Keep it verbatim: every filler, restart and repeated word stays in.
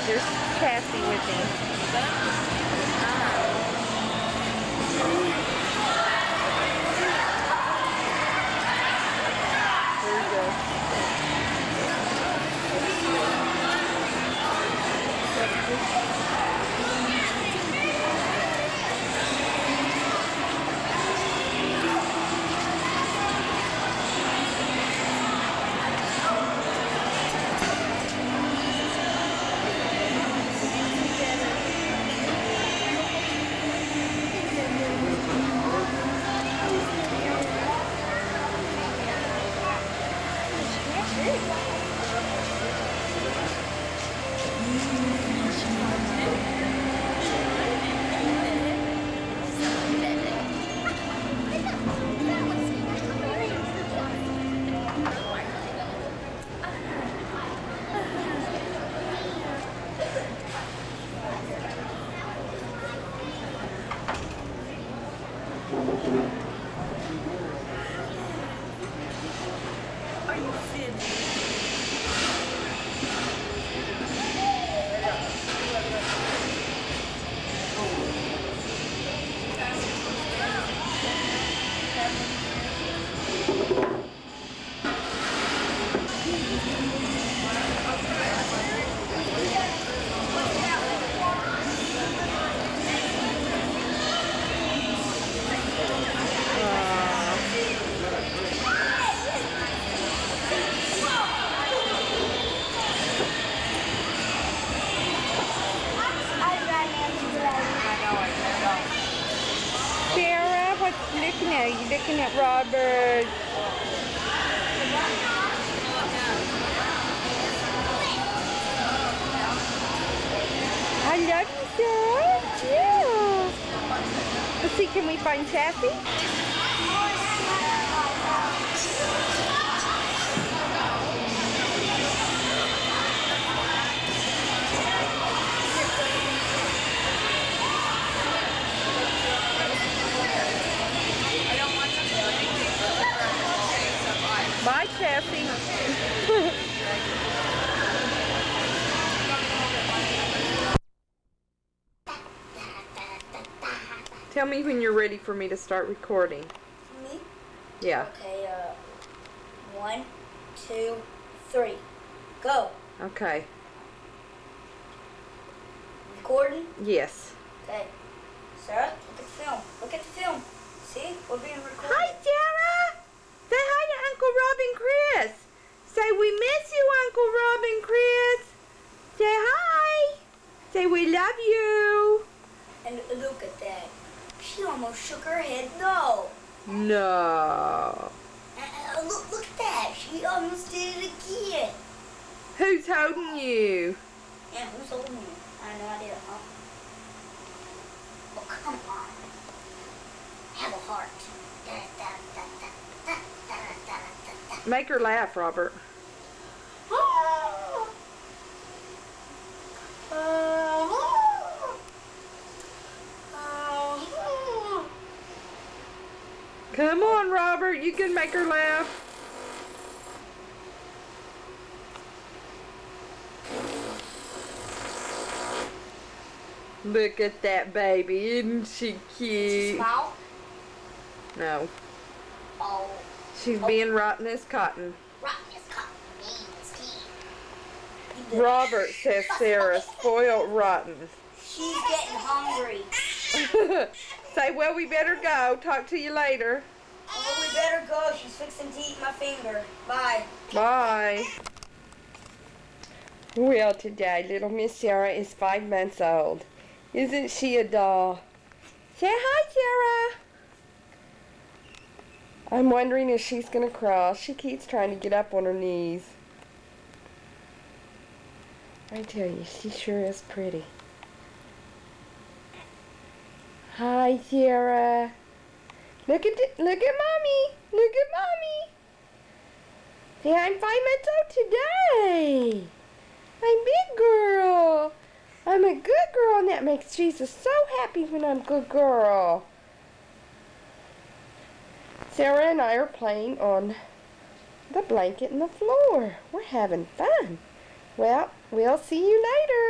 There's Cassie with him. There you go. Sarah, what you looking at? You looking at Robert? I love you, Sarah. Yeah. Let's see, can we find Cassie? Bye, Cassie. Tell me when you're ready for me to start recording. Me? Yeah. Okay, uh, one, two, three. Go. Okay. Recording? Yes. Okay. Sarah, look at the film. Look at the film. See? We're being recorded. Hi, Sarah. Say hi to Uncle Rob and Chris. Say we miss you, Uncle Rob and Chris. Say hi. Say we love you. And look at that. She almost shook her head no. No. Uh, look, look at that. She almost did it again. Who's holding you? Yeah, who's holding you? I have no idea, huh? Oh, come on. Have a heart. Da, da, da, da, da, da, da, da, da. Make her laugh, Robert. Oh. Oh. Oh. Come on, Robert. You can make her laugh. Look at that baby. Isn't she cute? Smile? No. Oh. She's Oh. being rotten as cotton. Rotten as cotton. Mean as tea. Robert says Sarah spoiled rotten. She's getting hungry. Say, well, we better go. Talk to you later. Oh, we better go. She's fixing to eat my finger. Bye. Bye. Well, today, little Miss Sarah is five months old. Isn't she a doll? Say hi, Sarah. I'm wondering if she's going to crawl. She keeps trying to get up on her knees. I tell you, she sure is pretty. Hi, Sarah. Look at the, look at Mommy. Look at Mommy. Say, I'm five months old today. I'm big girl. I'm a good girl, and that makes Jesus so happy when I'm a good girl. Sarah and I are playing on the blanket and the floor. We're having fun. Well, we'll see you later.